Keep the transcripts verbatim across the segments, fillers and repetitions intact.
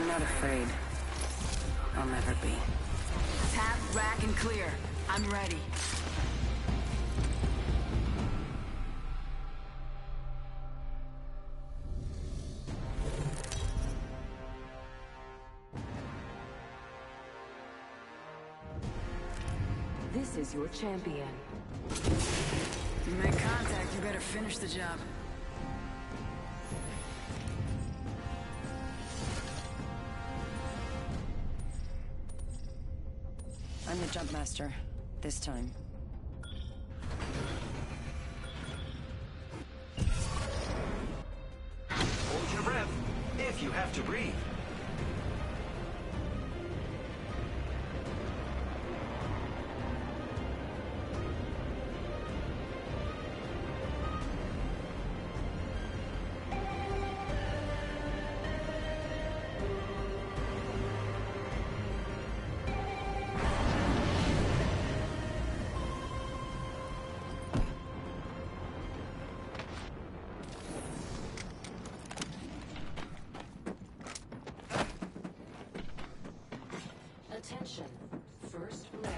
not afraid. I'll never be. Tap, rack, and clear. I'm ready. This is your champion. You make contact, you better finish the job. I'm the jump master. This time. Hold your breath, if you have to breathe. Attention. First blood.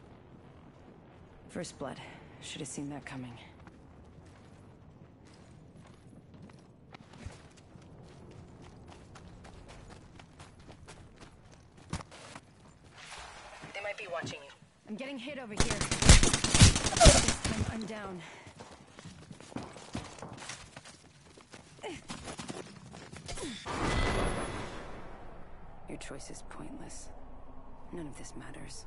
First blood. Should have seen that coming. They might be watching you. I'm getting hit over here. This time I'm down. Your choice is pointless. None of this matters.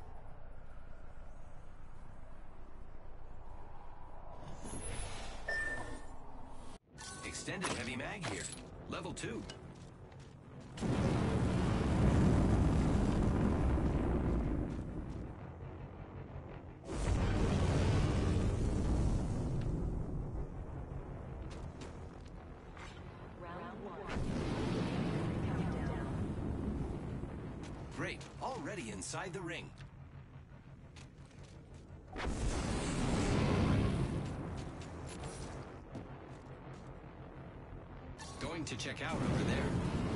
Extended heavy mag here. Level two. Great, already inside the ring. Going to check out over there.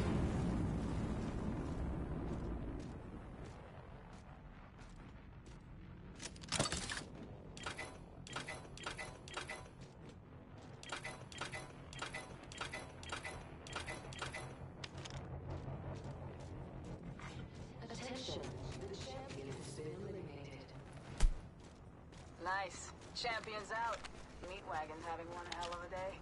Nice. Champion's out. Meat wagon's having one hell of a day.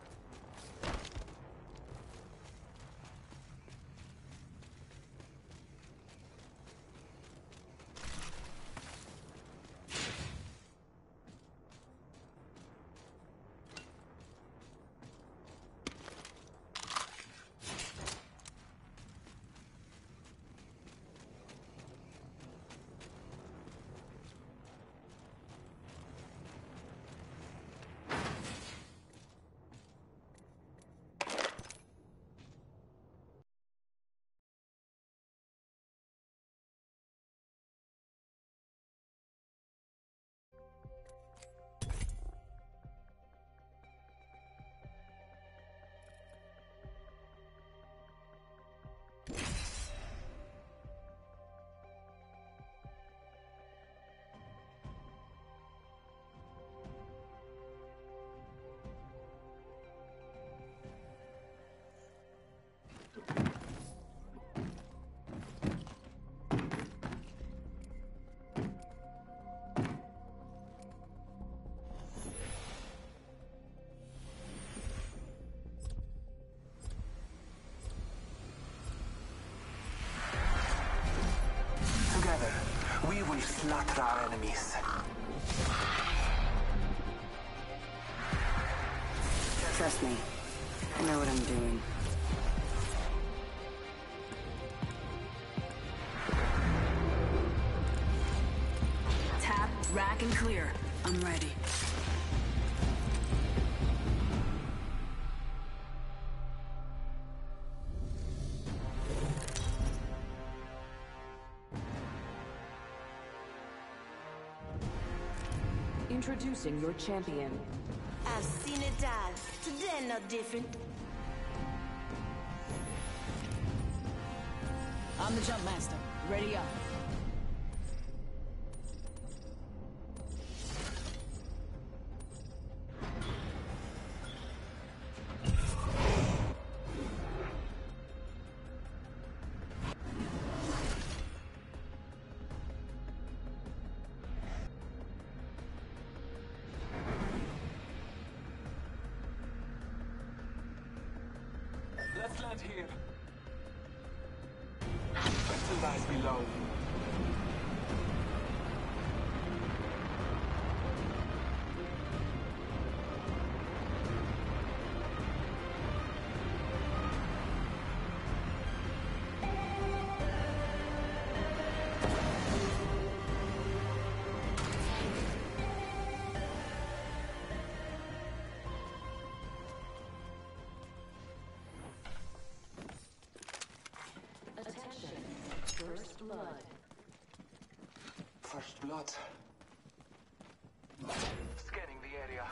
Together, we will slaughter our enemies. Trust me. I know what I'm doing. Tap, rack, and clear. I'm ready. Introducing your champion. I've seen it all. Today no different. I'm the jump master. Ready up. Let's land here. Lies below. First blood. First blood. Scanning the area.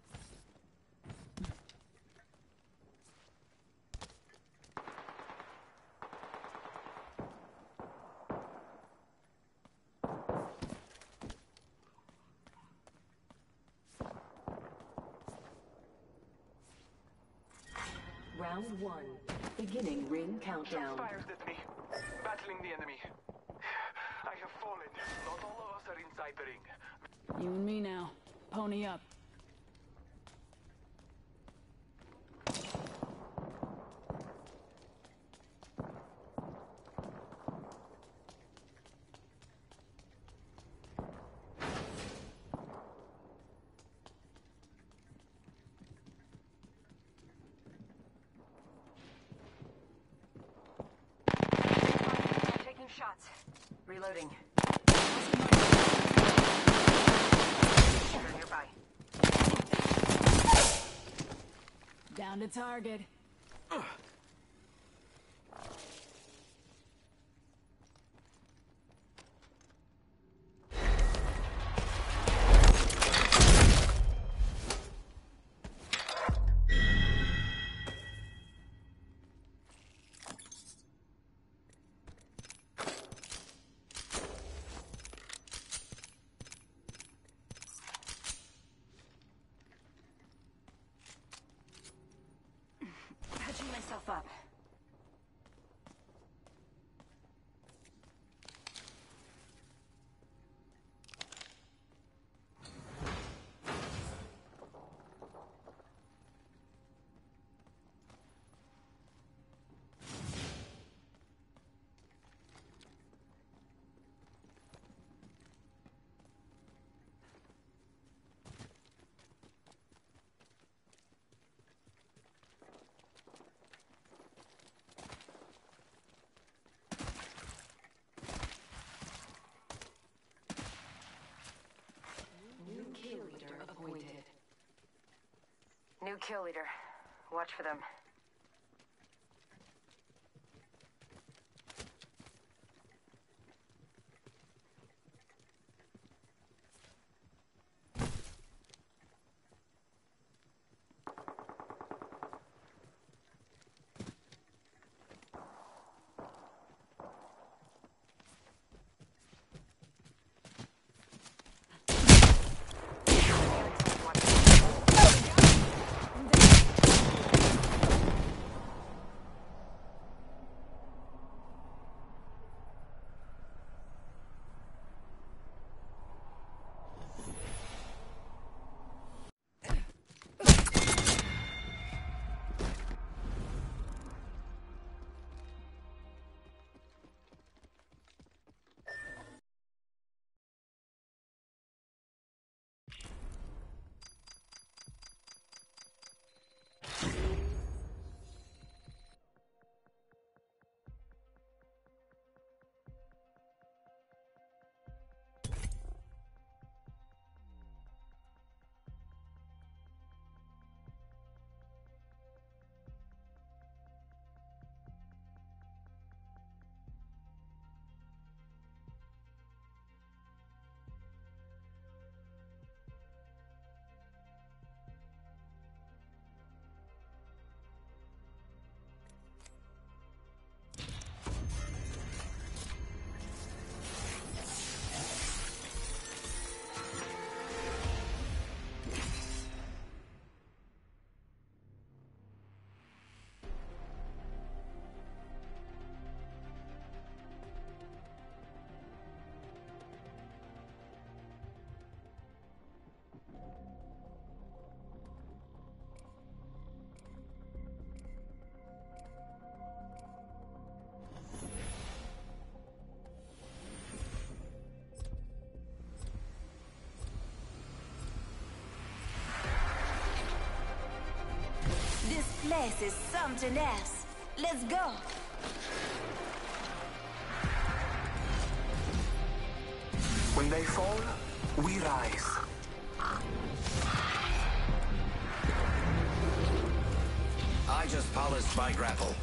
Round one. Beginning ring countdown. Fires at me. Battling the enemy. I have fallen. Not all of us are inside the ring. You and me now. Pony up. Taking shots. Reloading. Nearby. Down to target. Patching myself up. New kill leader. Watch for them. This place is something else. Let's go. When they fall, we rise. I just polished my grapple.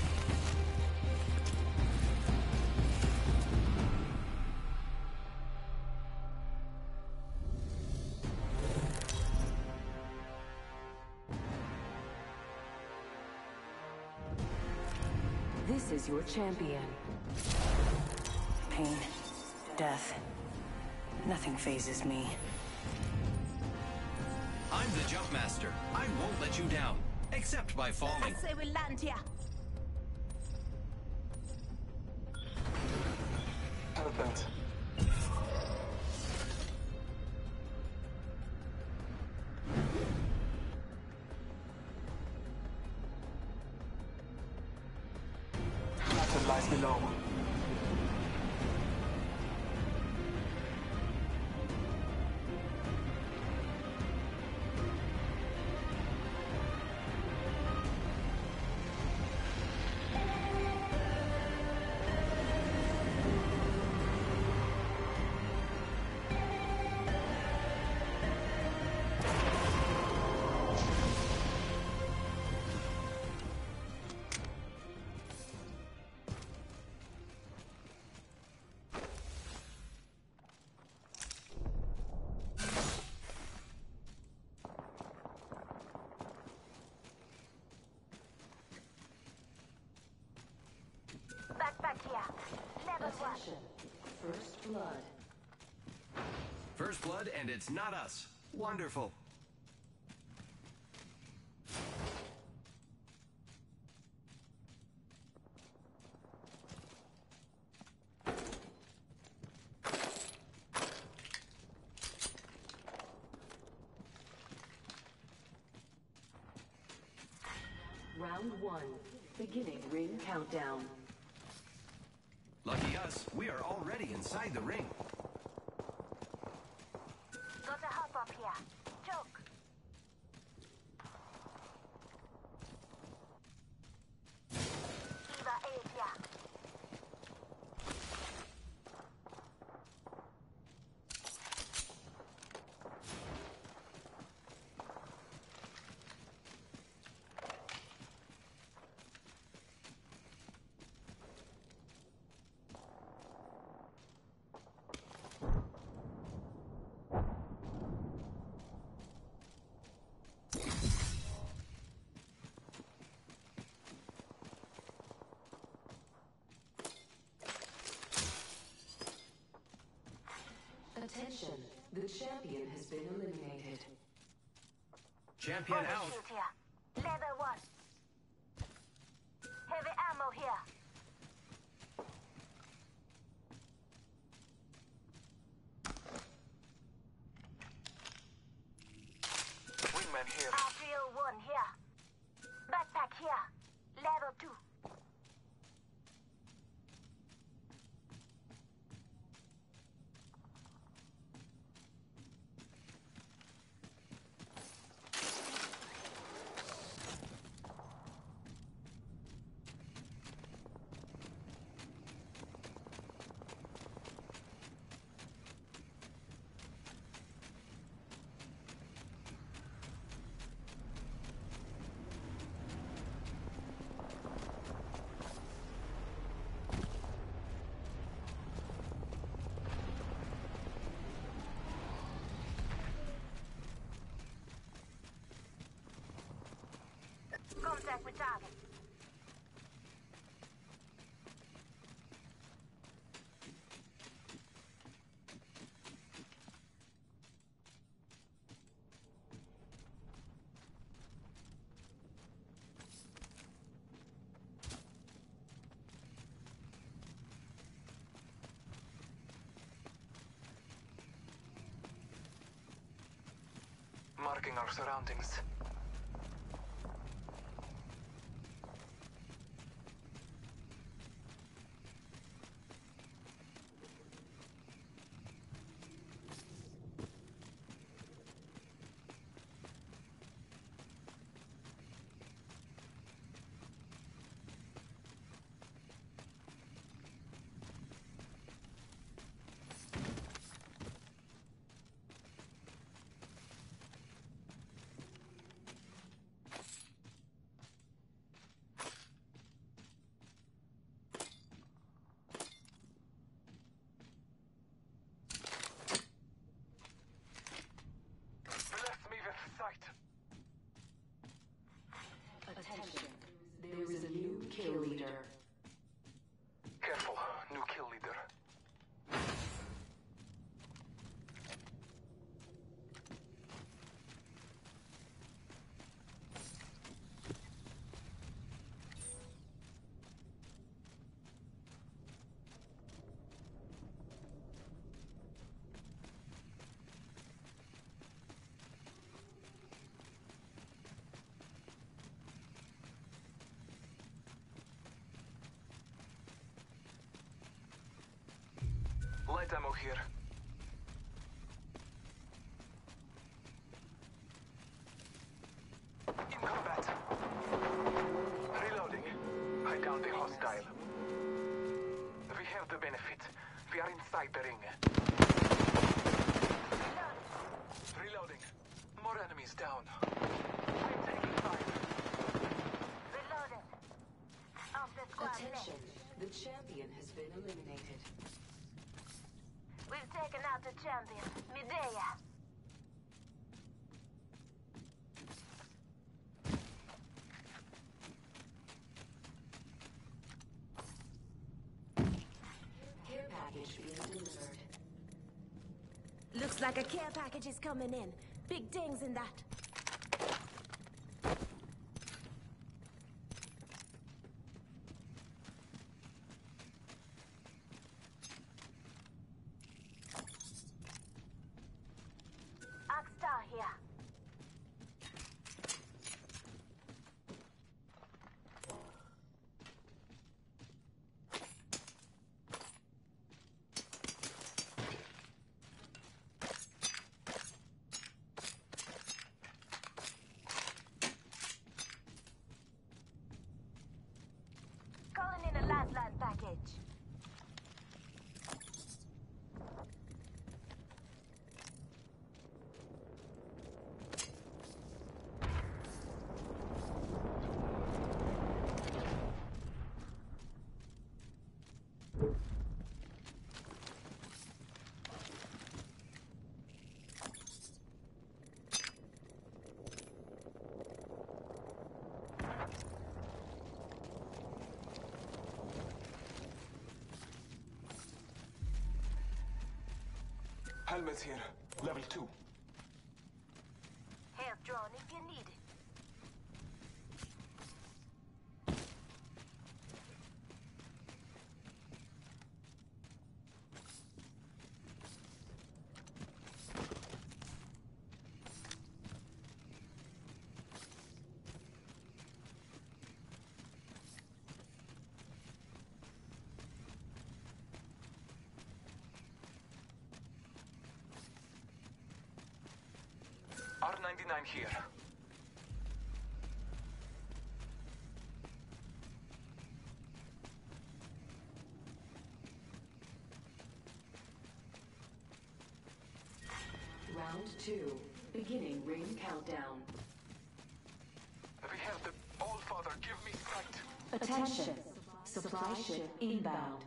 This is your champion. Pain. Death. Nothing phases me. I'm the jump master. I won't let you down, except by falling. I say we land here. Hellbent. Battle lies below. Back, back here. Level one. Attention. First blood. First blood, and it's not us. Wonderful. Round one. Beginning ring countdown. Lucky us, we are already inside the ring. Got a hop up here. Joke. Eva eight here. Attention. The champion has been eliminated. Champion Only out. shoot here. Level one. Heavy ammo here. Wingman here. R three oh one here. Backpack here. Level two. Contact with target. Marking our surroundings. kill leader. Careful, new kill leader. Light ammo here. In combat. Reloading. I downed the hostile. We have the benefit. We are inside the ring. Reloading. More enemies down. I'm taking fire. Reloaded. Of the squad Attention, left. the champion has been eliminated. We've taken out the champion, Medea. Care package being delivered. Looks like a care package is coming in. Big dings in that. Star here. Calling in a lifeline package. Helmets here. Level two. Help drone if you need it. R ninety-nine here. Round two, beginning ring countdown. We have the All-Father. Give me sight. Attention, supply ship inbound.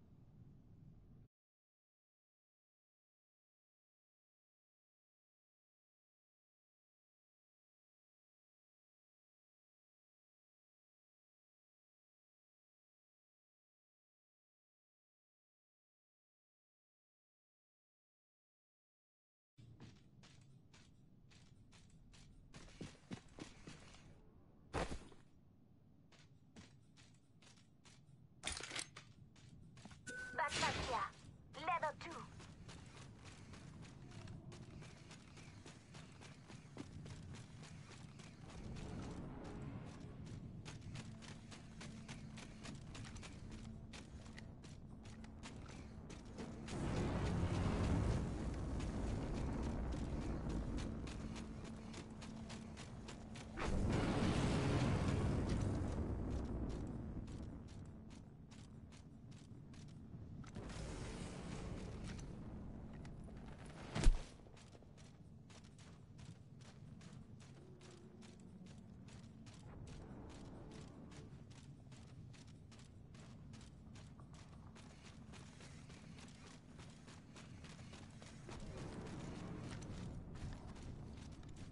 Backpack here. Level two.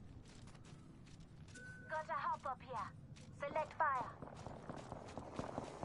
Got a hop up here. Select fire.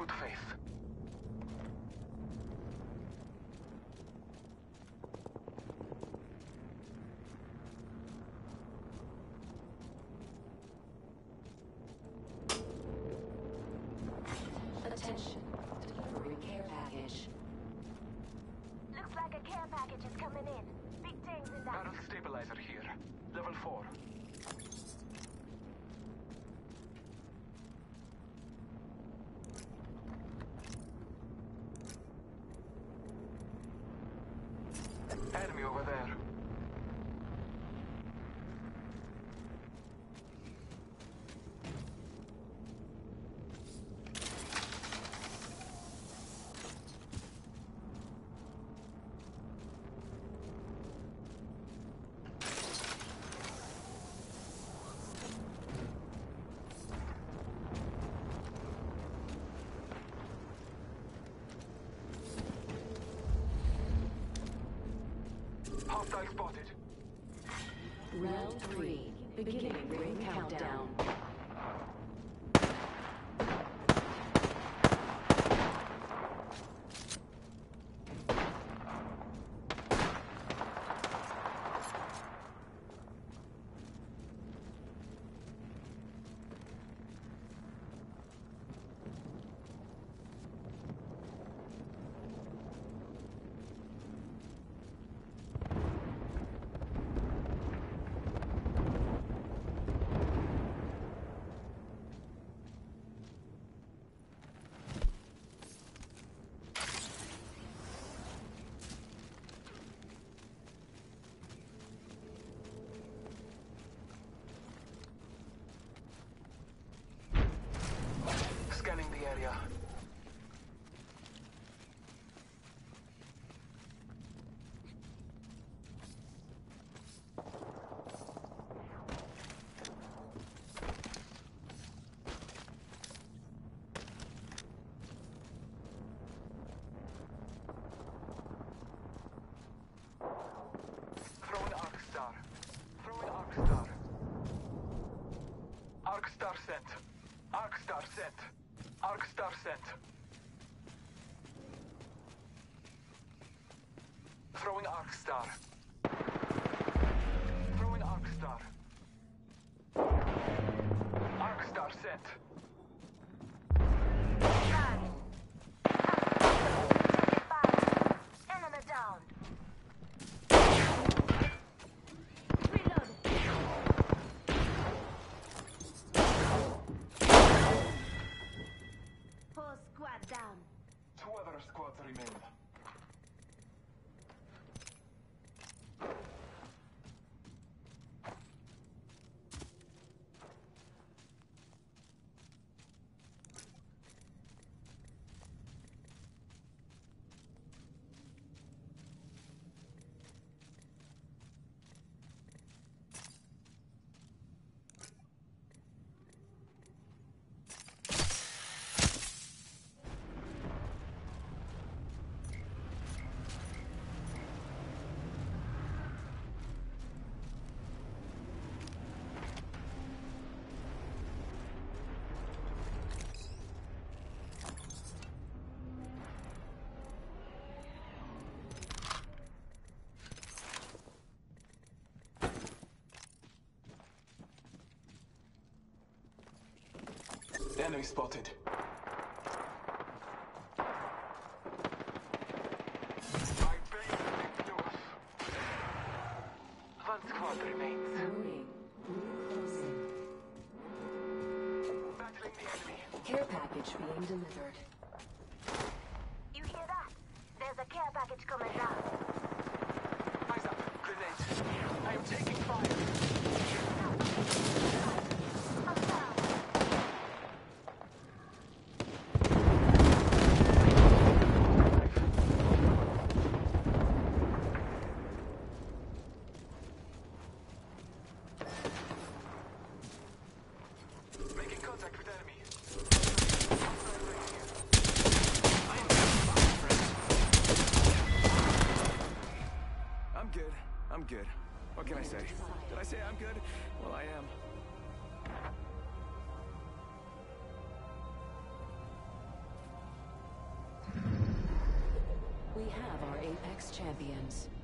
good faith. Attention, delivering care package. Looks like a care package is coming in. Big things in that. Barrel stabilizer here. Level four. Enemy over there. Hostile spotted. Round three, beginning ring countdown. Scanning the area. Throw an arc star. Throw an arc star. Arc star sent. Arc star sent. Arc star sent. Throwing arc star. Throwing arc star. Arc star sent. Enemy down. Whole squad down. Two other squads remain. Enemy spotted. My base is close. One squad remains. Warning, room closing. Battling the enemy. Care package being delivered. You hear that? There's a care package coming down. Eyes up. Grenade. I am taking fire. I'm down. Making contact with enemy. I'm good. I'm good. What can I say? Did I say I'm good? Well, I am. have our Apex champions.